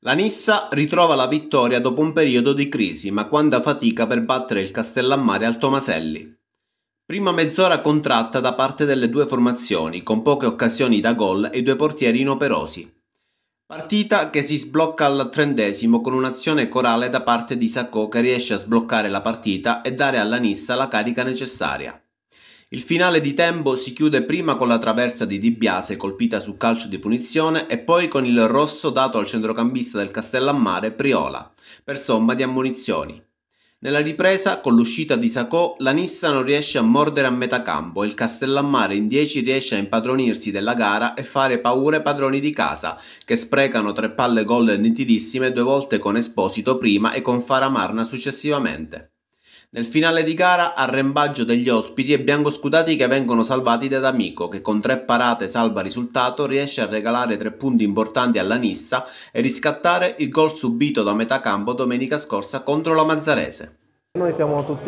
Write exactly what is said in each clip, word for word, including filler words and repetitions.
La Nissa ritrova la vittoria dopo un periodo di crisi, ma quanta fatica per battere il Castellammare al Tomaselli. Prima mezz'ora contratta da parte delle due formazioni, con poche occasioni da gol e due portieri inoperosi. Partita che si sblocca al trentesimo con un'azione corale da parte di Sacco che riesce a sbloccare la partita e dare alla Nissa la carica necessaria. Il finale di tempo si chiude prima con la traversa di Di Biase colpita su calcio di punizione e poi con il rosso dato al centrocampista del Castellammare Priola, per somma di ammonizioni. Nella ripresa, con l'uscita di Sacco, la Nissa non riesce a mordere a metà campo e il Castellammare in dieci riesce a impadronirsi della gara e fare paure padroni di casa, che sprecano tre palle gol nitidissime due volte con Esposito prima e con Faramarna successivamente. Nel finale di gara, arrembaggio degli ospiti e biancoscudati che vengono salvati da D'Amico, che con tre parate salva risultato riesce a regalare tre punti importanti alla Nissa e riscattare il gol subito da metà campo domenica scorsa contro la Mazzarese. Noi siamo tutti,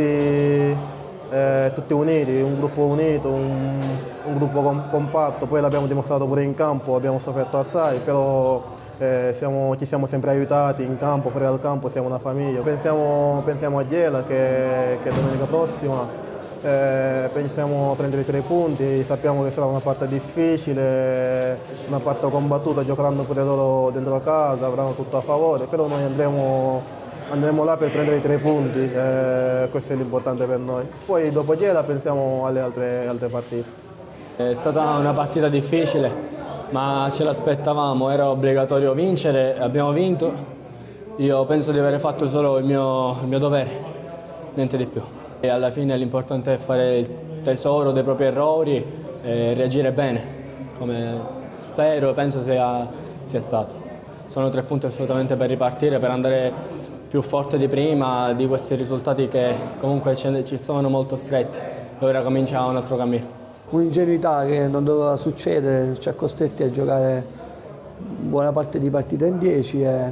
eh, tutti uniti, un gruppo unito, un, un gruppo com compatto, poi l'abbiamo dimostrato pure in campo, abbiamo sofferto assai, però eh, siamo, ci siamo sempre aiutati in campo, fuori dal campo, siamo una famiglia. Pensiamo, pensiamo a Gela che, che domenica prossima, eh, pensiamo a prendere i tre punti, sappiamo che sarà una partita difficile, una partita combattuta, giocheranno pure loro dentro casa, avranno tutto a favore, però noi andremo... Andremo là per prendere i tre punti, eh, questo è l'importante per noi. Poi dopo Gela pensiamo alle altre, altre partite. È stata una partita difficile, ma ce l'aspettavamo, era obbligatorio vincere, abbiamo vinto. Io penso di aver fatto solo il mio, il mio dovere, niente di più. E alla fine l'importante è fare il tesoro dei propri errori e reagire bene, come spero e penso sia, sia stato. Sono tre punti assolutamente per ripartire, per andare più forte di prima, di questi risultati che comunque ci sono molto stretti e ora comincia un altro cammino. Un'ingenuità che non doveva succedere, ci ha costretti a giocare buona parte di partita in dieci e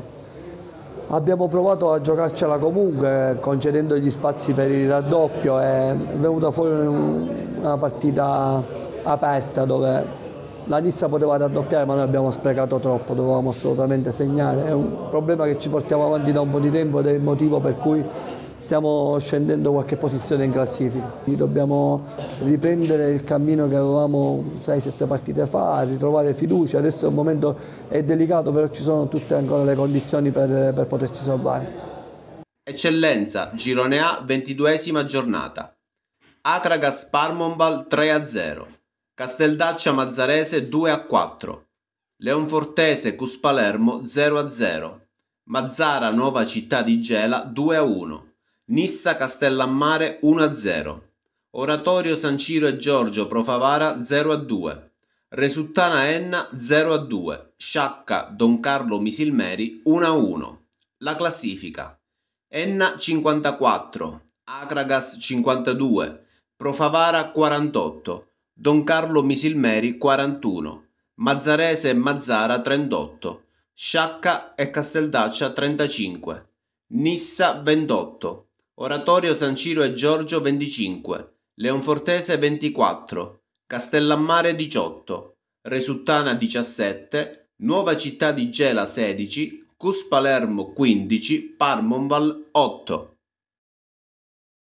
abbiamo provato a giocarcela comunque concedendo gli spazi per il raddoppio e è venuta fuori una partita aperta dove la Nissa poteva raddoppiare ma noi abbiamo sprecato troppo, dovevamo assolutamente segnare. È un problema che ci portiamo avanti da un po' di tempo ed è il motivo per cui stiamo scendendo qualche posizione in classifica. Dobbiamo riprendere il cammino che avevamo sei sette partite fa, ritrovare fiducia. Adesso il momento è delicato, però ci sono tutte ancora le condizioni per, per poterci salvare. Eccellenza, Girone A, ventiduesima giornata. Akragas Parmonval tre a zero. Casteldaccia Mazzarese due a quattro. Leonfortese Cus Palermo zero a zero. Mazzara Nuova Città di Gela due a uno. Nissa Castellammare uno a zero. Oratorio San Ciro e Giorgio Pro Favara zero a due. Resuttana Enna zero a due. Sciacca Don Carlo Misilmeri uno a uno. La classifica: Enna cinquantaquattro, Akragas cinquantadue, Pro Favara quarantotto, Don Carlo Misilmeri quarantuno, Mazzarese e Mazzara trentotto, Sciacca e Casteldaccia trentacinque, Nissa ventotto, Oratorio San Ciro e Giorgio venticinque, Leonfortese ventiquattro, Castellammare diciotto, Resuttana diciassette, Nuova Città di Gela sedici, Cus Palermo quindici, Parmonval otto.